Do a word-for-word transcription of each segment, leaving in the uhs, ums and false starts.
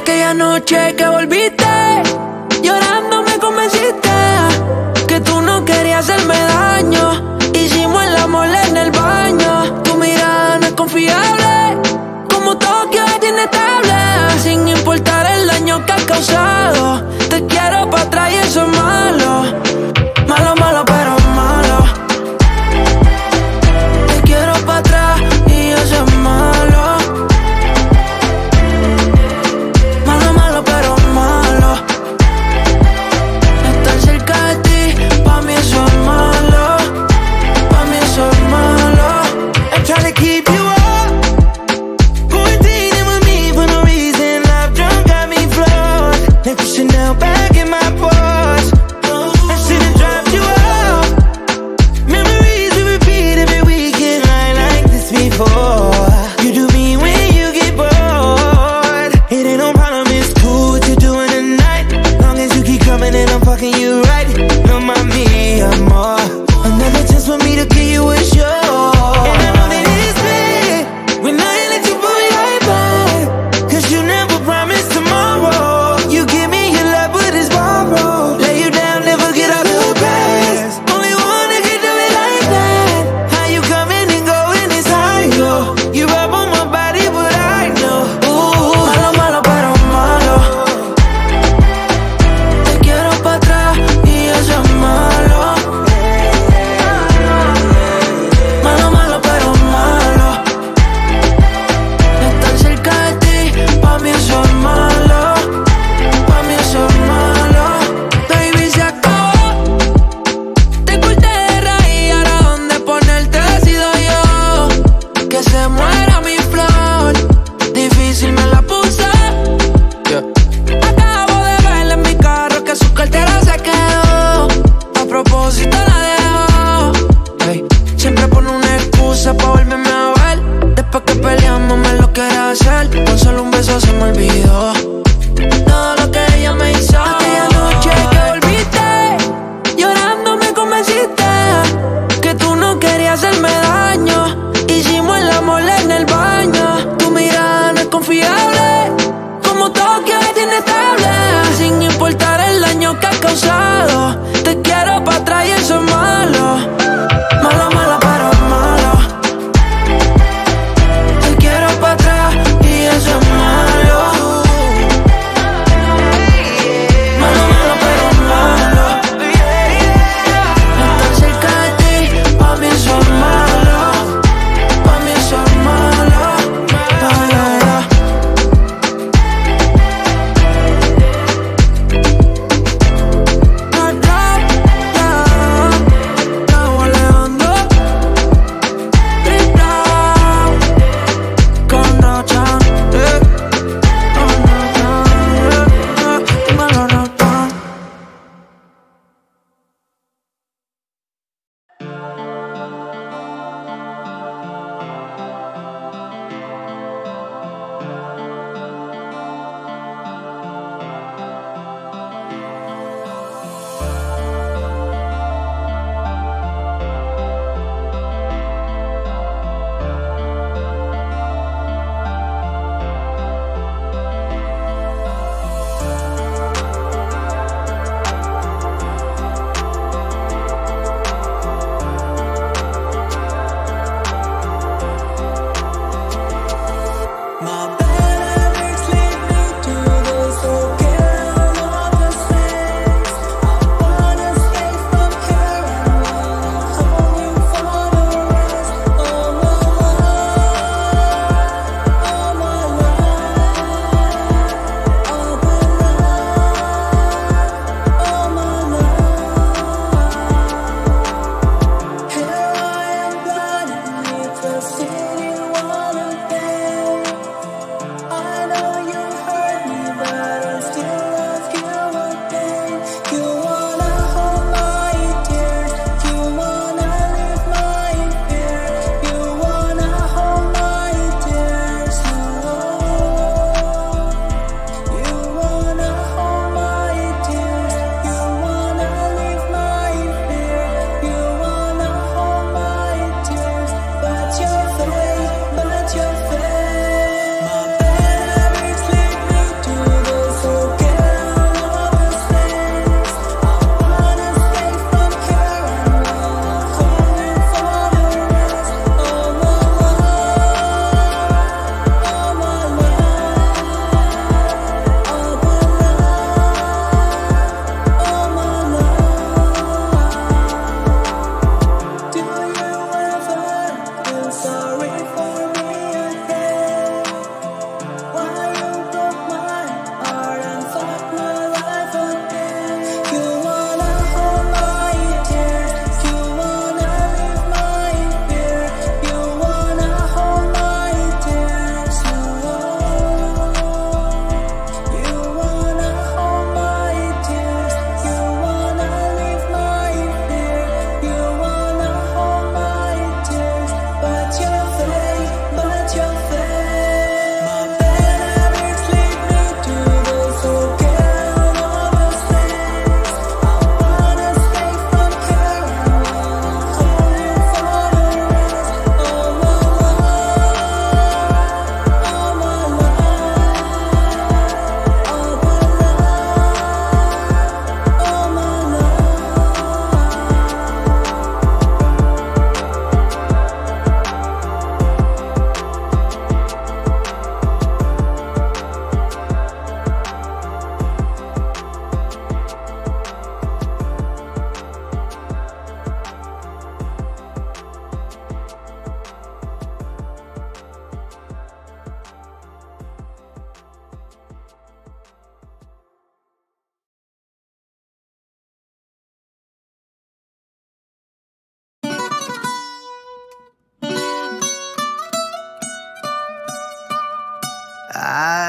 Aquella noche que volviste, llorando me convenciste que tú no querías hacerme daño. Hicimos el amor en el baño. Tu mirada no es confiable, como Tokio es inestable. Sin importar el daño que has causado, te quiero pa' atrás y eso es malo. Malo, malo, pero malo. Te quiero pa' atrás y eso es malo. Malo, malo, pero malo. Estar cerca de ti, pa' mí eso es malo. Pa' mí eso es malo. I'm trying to keep you up, quarantining with me for no reason. Love drunk got me flawed, like Chanel back in my pores. I should've dropped you off. Memories we repeat every weekend, like like this before. You do me when you get bored. It ain't no problem, it's cool what you're doing tonight. Long as you keep coming and I'm fucking you right. No, mommy, I'm more. Another chance for me to give you a show. And I know that it's bad when I ain't let you pull me right back, cause you never promised tomorrow. You give me your love but it's borrowed. Lay you down, never get out of the grass. Only one that can do it like that. How you coming and going is high, yo. You rub on my body but I know. Ooh, Malo, malo, pero malo. Te quiero pa' atrás y eso es malo. Malo, malo, pero malo. Estar cerca de ti, pa' mí eso es malo. Pa' mí eso es malo. Baby, se acabó. Te corté de raíz, ahora dónde ponerte decido yo. Que se muera mi flor, difícil me la puse. Acabo de verla en mi carro que su cartera se quedó. A propósito la dejó. Ey, siempre pone una excusa pa' volverme a ver. Después que peleamos me lo quiere hacer. Con solo un beso se me olvidó todo lo que ella me hizo. Aquella noche que volviste, llorando me convenciste que tú no querías hacerme daño. Hicimos el amor en el baño. Tu mirada no es confiable, como Tokio es inestable. Sin importar el daño que has causado, te quiero pa' atrás y eso es malo. Malo, malo, pero malo. Te quiero pa' atrás y eso es malo.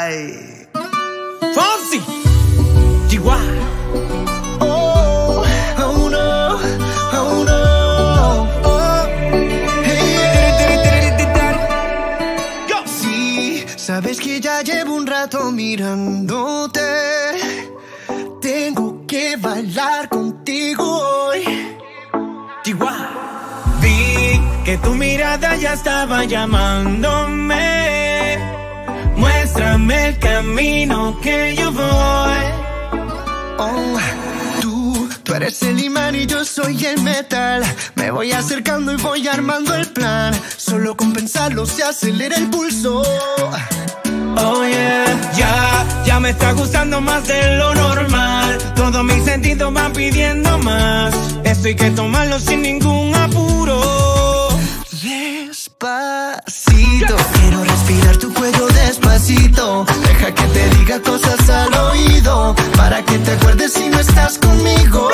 Ay. Fonsi. Chihuahua. Oh, oh no, oh no. Oh. Hey, yeah. Sí, sabes que ya llevo un rato mirándote. Tengo que bailar contigo hoy. Chihuahua. Vi que tu mirada ya estaba llamándome. Muéstrame el camino que yo voy. Oh, tú, tú eres el imán y yo soy el metal. Me voy acercando y voy armando el plan. Solo con pensarlo se acelera el pulso. Oh yeah, ya, ya me está gustando más de lo normal. Todos mis sentidos van pidiendo más. Esto hay que tomarlo sin ningún apuro. Despacito, quiero respirar tu cuello despacito. Deja que te diga cosas al oído, para que te acuerdes si no estás conmigo.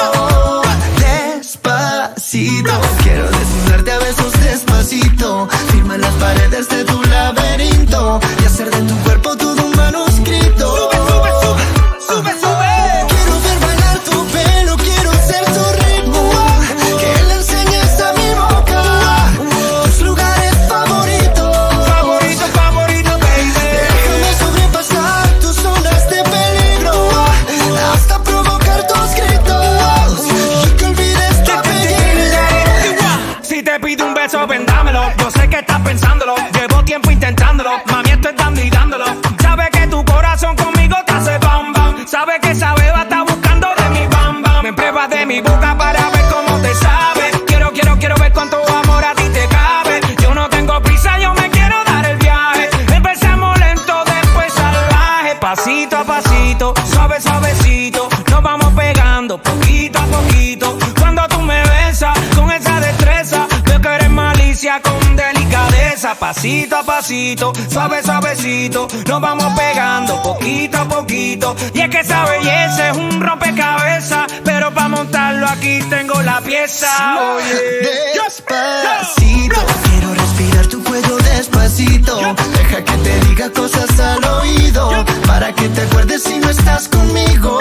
Despacito, quiero desnudarte a besos despacito. Firma las paredes de tu laberinto y hacer de tu cuerpo todo un manuscrito. Sube, sube, sube, sube, sube. Quiero ver bailar tu pelo, quiero ser tu ritmo. Que le enseñes a mi boca tus lugares favoritos. Favorito, favorito, baby. Déjame sobrepasar tus zonas de peligro, hasta provocar tus gritos y que olvides tu apellido. Si te pido un beso, ven dámelo. Yo sé que estás pensándolo, llevo tiempo intentándolo. Mami, esto es dando y dándolo. Sabe que tu corazón conmigo te hace bam bam. Sabe que esa beba está buscando de mi bam bam. Me pruebas de mi boca para ver cómo te sabe. Quiero, quiero, quiero ver cuánto amor a ti te cabe. Yo no tengo prisa, yo me quiero dar el viaje. Empecemos lento, después salvaje. Pasito a pasito, suave, suavecito. Nos vamos pegando poquito a poquito. Cuando tú me besas con esa destreza, veo que eres malicia con delicadeza. Pasito a pasito, suave, suavecito. Nos vamos pegando poquito a poquito. Y es que esa belleza es un rompecabezas, pero para montarlo aquí tengo la pieza. Oye, despacito, quiero respirar tu cuello despacito. Deja que te diga cosas al oído, para que te acuerdes si no estás conmigo.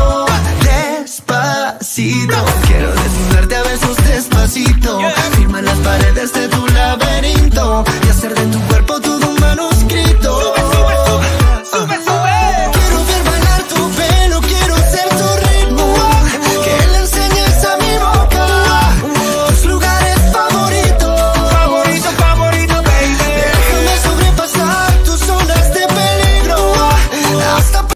Despacito, quiero desnudarte a besos despacito. Firma las paredes de tu laberinto y hacer de